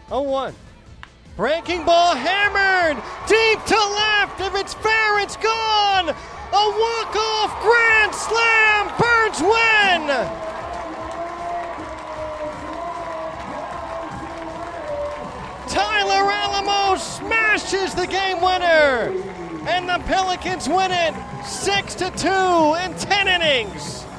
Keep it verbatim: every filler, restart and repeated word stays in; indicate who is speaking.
Speaker 1: oh one. Breaking ball hammered deep to left. If it's fair, it's gone. A walk-off grand slam. Birds win. Tyler Alamo smashes the game winner. And the Pelicans win it six to two in ten innings.